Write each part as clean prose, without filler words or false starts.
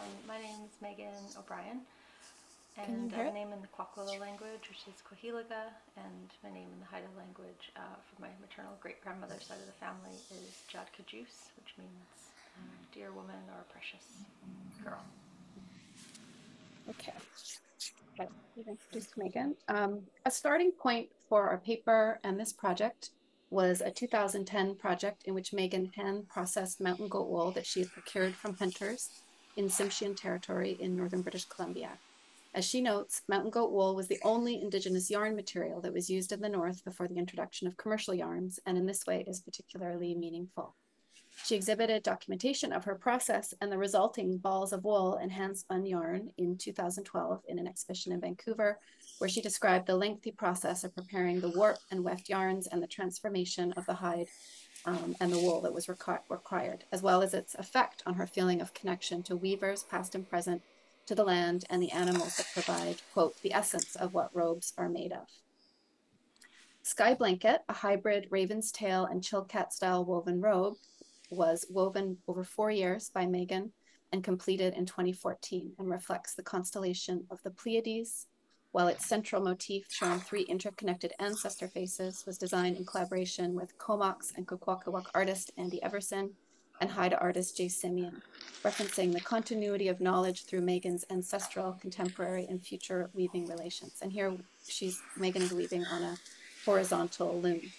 My name is Megan O'Brien, Can you and I hear have a it? name in the Kwakwala language, which is Kwahiliga, and my name in the Haida language for my maternal great-grandmother's side of the family is Jad Kajus, which means dear woman or precious girl. Okay. Okay. You've introduced Megan. A starting point for our paper and this project was a 2010 project in which Megan hand processed mountain goat wool that she had procured from hunters in Tsimshian territory in northern British Columbia. As she notes, mountain goat wool was the only indigenous yarn material that was used in the North before the introduction of commercial yarns, and in this way is particularly meaningful. She exhibited documentation of her process and the resulting balls of wool and hand-spun yarn in 2012 in an exhibition in Vancouver, where she described the lengthy process of preparing the warp and weft yarns and the transformation of the hide and the wool that was required, as well as its effect on her feeling of connection to weavers, past and present, to the land and the animals that provide, quote, the essence of what robes are made of. Sky Blanket, a hybrid raven's tail and chilkat style woven robe, was woven over 4 years by Megan and completed in 2014 and reflects the constellation of the Pleiades, while its central motif showing three interconnected ancestor faces was designed in collaboration with Comox and Kwakwaka'wakw artist Andy Everson and Haida artist Jay Simeon, referencing the continuity of knowledge through Megan's ancestral, contemporary, and future weaving relations. And here Megan is weaving on a horizontal loom.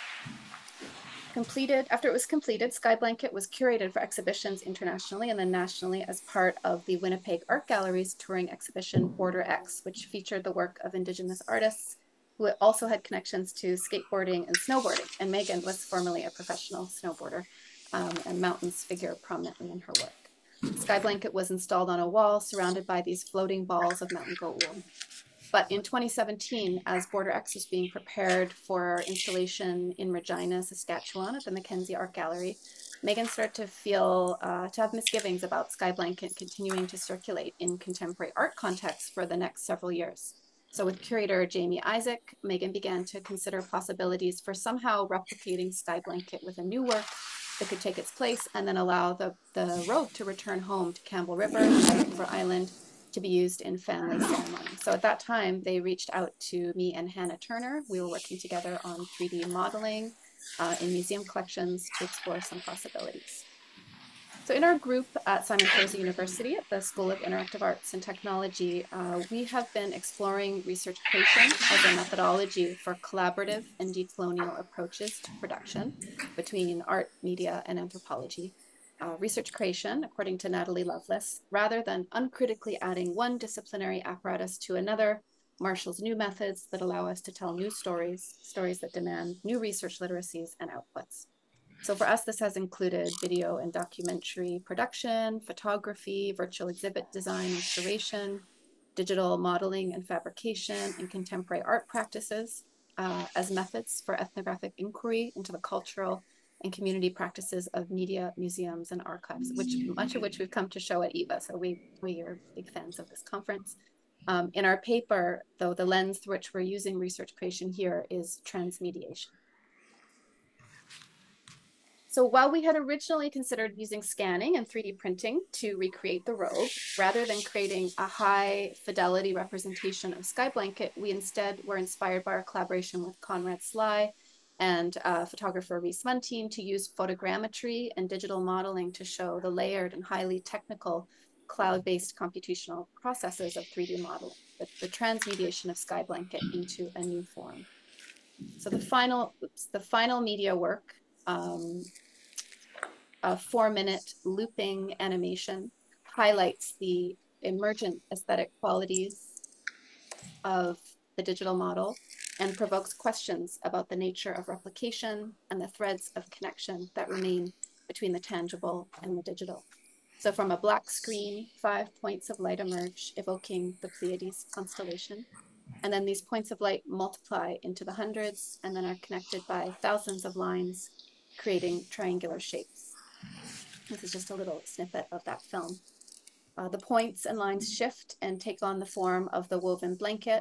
After it was completed, Sky Blanket was curated for exhibitions internationally and then nationally as part of the Winnipeg Art Gallery's touring exhibition Border X, which featured the work of Indigenous artists who also had connections to skateboarding and snowboarding. And Megan was formerly a professional snowboarder, and mountains figure prominently in her work. Sky Blanket was installed on a wall surrounded by these floating balls of mountain goat wool. But in 2017, as Border X was being prepared for installation in Regina, Saskatchewan at the Mackenzie Art Gallery, Megan started to have misgivings about Sky Blanket continuing to circulate in contemporary art contexts for the next several years. So with curator Jamie Isaac, Megan began to consider possibilities for somehow replicating Sky Blanket with a new work that could take its place and then allow the robe to return home to Campbell River, Vancouver Island, to be used in family ceremonies. So at that time, they reached out to me and Hannah Turner. We were working together on 3D modeling in museum collections to explore some possibilities. So in our group at Simon Fraser University at the School of Interactive Arts and Technology, we have been exploring research creation as a methodology for collaborative and decolonial approaches to production between art, media, and anthropology. Research creation, according to Natalie Lovelace, rather than uncritically adding one disciplinary apparatus to another, marshals new methods that allow us to tell new stories, stories that demand new research literacies and outputs. So for us, this has included video and documentary production, photography, virtual exhibit design and curation, digital modeling and fabrication, and contemporary art practices as methods for ethnographic inquiry into the cultural and community practices of media, museums, and archives, much of which we've come to show at EVA. So we are big fans of this conference. In our paper, though, the lens through which we're using research creation here is transmediation. So while we had originally considered using scanning and 3D printing to recreate the robe, rather than creating a high fidelity representation of Sky Blanket, we instead were inspired by our collaboration with Conrad Sly and photographer Reese Muntean to use photogrammetry and digital modeling to show the layered and highly technical cloud-based computational processes of 3D modeling, the transmediation of Sky Blanket into a new form. So the final media work, a 4-minute looping animation, highlights the emergent aesthetic qualities of the digital model and provokes questions about the nature of replication and the threads of connection that remain between the tangible and the digital. So from a black screen, 5 points of light emerge, evoking the Pleiades constellation. And then these points of light multiply into the hundreds and then are connected by thousands of lines, creating triangular shapes. This is just a little snippet of that film. The points and lines shift and take on the form of the woven blanket,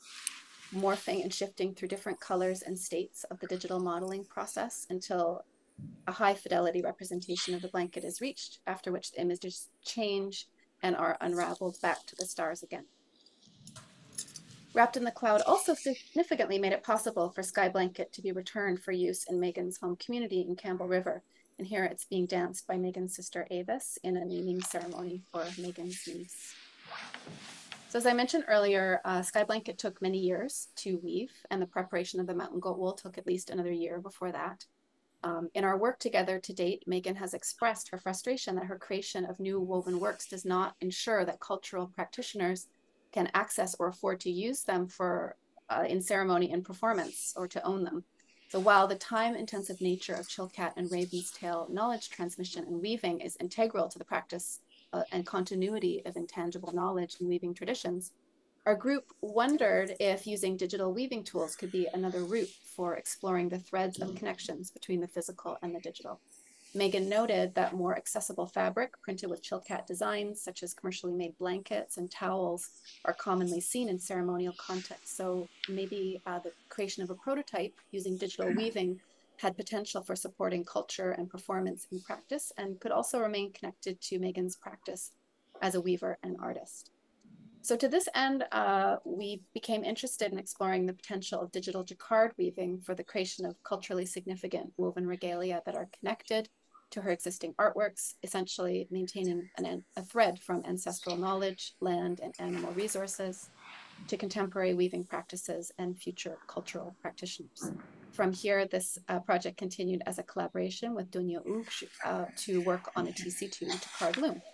morphing and shifting through different colors and states of the digital modeling process until A high fidelity representation of the blanket is reached, after which the images change and are unraveled back to the stars again. Wrapped in the Cloud also significantly made it possible for Sky Blanket to be returned for use in Megan's home community in Campbell River. And here it's being danced by Megan's sister Avis in a naming ceremony for Megan's niece. So as I mentioned earlier, Sky Blanket took many years to weave, and the preparation of the mountain goat wool took at least another year before that. In our work together to date, Megan has expressed her frustration that her creation of new woven works does not ensure that cultural practitioners can access or afford to use them for in ceremony and performance, or to own them. So while the time-intensive nature of Chilkat and Raven's Tail knowledge transmission and weaving is integral to the practice and continuity of intangible knowledge and weaving traditions, our group wondered if using digital weaving tools could be another route for exploring the threads of connections between the physical and the digital. Megan noted that more accessible fabric printed with Chilkat designs, such as commercially made blankets and towels, are commonly seen in ceremonial contexts. So maybe the creation of a prototype using digital weaving had potential for supporting culture and performance in practice, and could also remain connected to Megan's practice as a weaver and artist. So to this end, we became interested in exploring the potential of digital jacquard weaving for the creation of culturally significant woven regalia that are connected to her existing artworks, essentially maintaining a thread from ancestral knowledge, land, and animal resources to contemporary weaving practices and future cultural practitioners. From here, this project continued as a collaboration with Dunya Ug to work on a TC2 jacquard loom.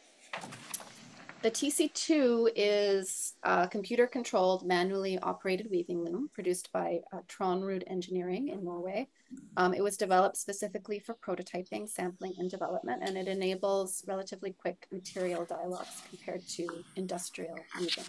The TC2 is a computer-controlled, manually operated weaving loom produced by Tronrud Engineering in Norway. It was developed specifically for prototyping, sampling, and development, and it enables relatively quick material dialogues compared to industrial weaving.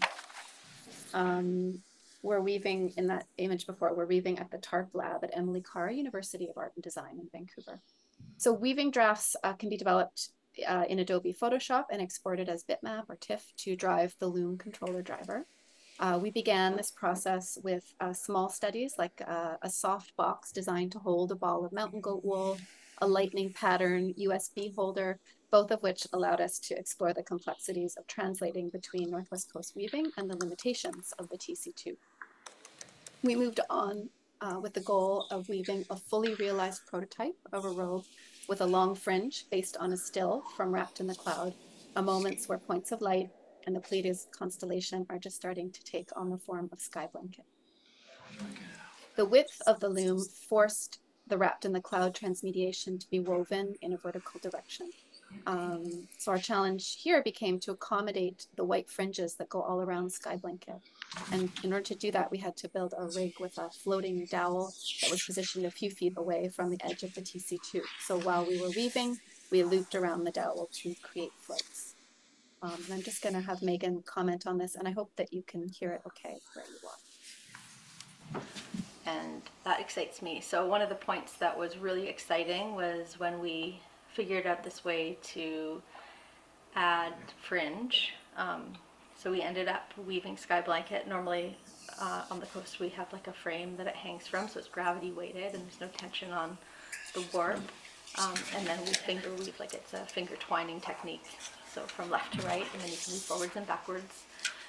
We're weaving, in that image before, we're weaving at the TARP lab at Emily Carr University of Art and Design in Vancouver. So weaving drafts can be developed in Adobe Photoshop and exported as bitmap or TIFF to drive the loom controller driver. We began this process with small studies like a soft box designed to hold a ball of mountain goat wool, a lightning pattern USB holder, both of which allowed us to explore the complexities of translating between Northwest Coast weaving and the limitations of the TC2. We moved on with the goal of weaving a fully realized prototype of a robe with a long fringe based on a still from Wrapped in the Cloud, a moments where points of light and the Pleiades constellation are just starting to take on the form of Sky Blanket. The width of the loom forced the Wrapped in the Cloud transmediation to be woven in a vertical direction. So our challenge here became to accommodate the white fringes that go all around Sky Blanket. And in order to do that, we had to build a rig with a floating dowel that was positioned a few feet away from the edge of the TC2. So while we were weaving, we looped around the dowel to create floats. And I'm just going to have Megan comment on this, and I hope that you can hear it okay where you are. And that excites me. So one of the points that was really exciting was when we figured out this way to add fringe. So we ended up weaving Sky Blanket. Normally on the coast we have like a frame that it hangs from, so it's gravity weighted and there's no tension on the warp. And then we finger weave, like it's a finger twining technique. So from left to right, and then you can move forwards and backwards.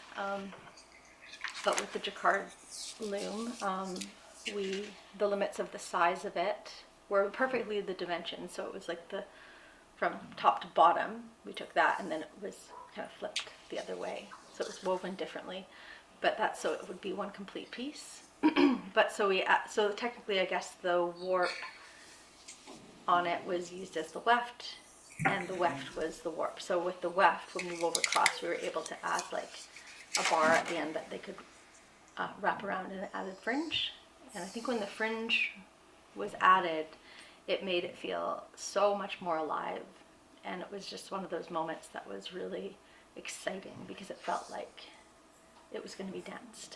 But with the jacquard loom, the limits of the size of it were perfectly the dimensions. So it was like from top to bottom, we took that and then it was kind of flipped the other way. So it was woven differently, but that's so it would be one complete piece. But so technically, I guess the warp on it was used as the weft, and the weft was the warp. So with the weft, when we wove across, we were able to add like a bar at the end that they could wrap around an added fringe. And I think when the fringe was added, it made it feel so much more alive. And it was just one of those moments that was really exciting because it felt like it was going to be danced.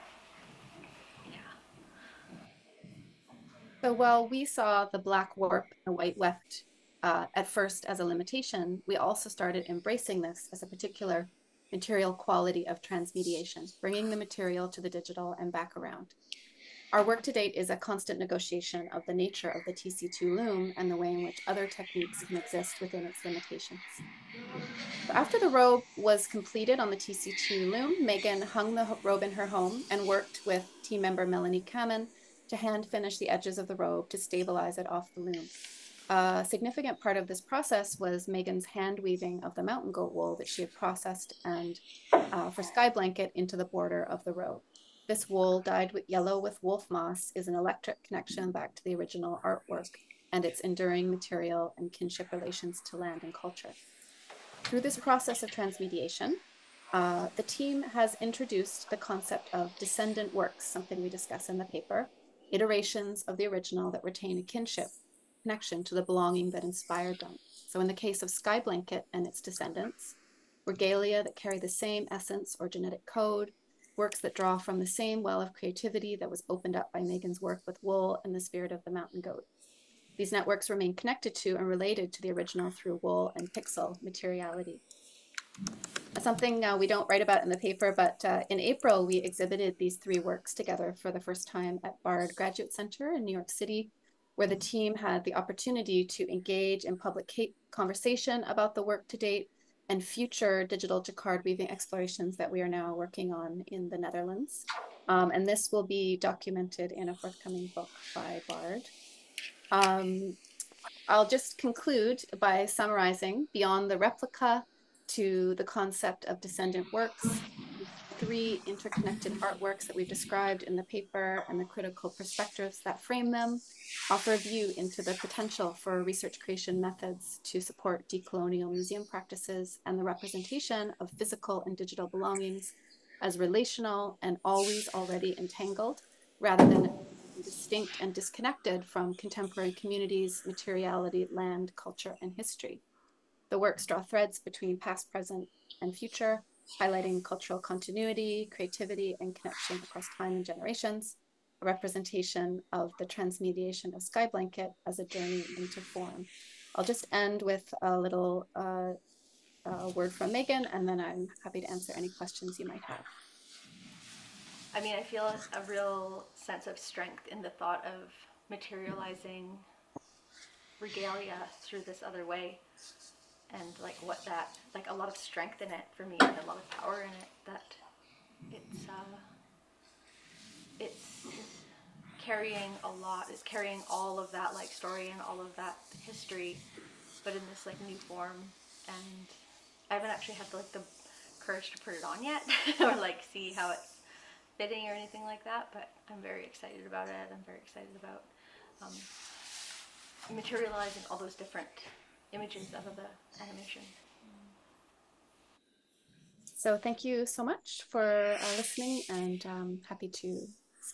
Yeah. So while we saw the black warp and the white weft at first as a limitation, we also started embracing this as a particular material quality of transmediation, bringing the material to the digital and back around. Our work to date is a constant negotiation of the nature of the TC2 loom and the way in which other techniques can exist within its limitations. So after the robe was completed on the TC2 loom, Megan hung the robe in her home and worked with team member Melanie Kamen to hand finish the edges of the robe to stabilize it off the loom. A significant part of this process was Megan's hand weaving of the mountain goat wool that she had processed and for sky blanket into the border of the robe. This wool, dyed with yellow with wolf moss, is an electric connection back to the original artwork and its enduring material and kinship relations to land and culture. Through this process of transmediation, the team has introduced the concept of descendant works, something we discuss in the paper, iterations of the original that retain a kinship connection to the belonging that inspired them. So in the case of Sky Blanket and its descendants, regalia that carry the same essence or genetic code, works that draw from the same well of creativity that was opened up by Megan's work with wool and the spirit of the mountain goat. These networks remain connected to and related to the original through wool and pixel materiality. Something we don't write about in the paper, but in April, we exhibited these three works together for the first time at Bard Graduate Center in New York City, where the team had the opportunity to engage in public conversation about the work to date and future digital jacquard weaving explorations that we are now working on in the Netherlands. And this will be documented in a forthcoming book by Bard. I'll just conclude by summarizing beyond the replica to the concept of descendant works, three interconnected artworks that we've described in the paper and the critical perspectives that frame them offer a view into the potential for research creation methods to support decolonial museum practices and the representation of physical and digital belongings as relational and always already entangled, rather than distinct and disconnected from contemporary communities, materiality, land, culture, and history. The works draw threads between past, present, and future, highlighting cultural continuity, creativity, and connection across time and generations, a representation of the transmediation of Sky Blanket as a journey into form. I'll just end with a little word from Megan, and then I'm happy to answer any questions you might have. I mean, I feel a real sense of strength in the thought of materializing regalia through this other way, and like what that, like a lot of strength in it for me, and a lot of power in it, that it's carrying a lot, it's carrying all of that like story and all of that history, but in this like new form. And I haven't actually had like the courage to put it on yet or like see how it's fitting or anything like that, but I'm very excited about it. I'm very excited about materializing all those different images out of the animation. So thank you so much for listening, and happy to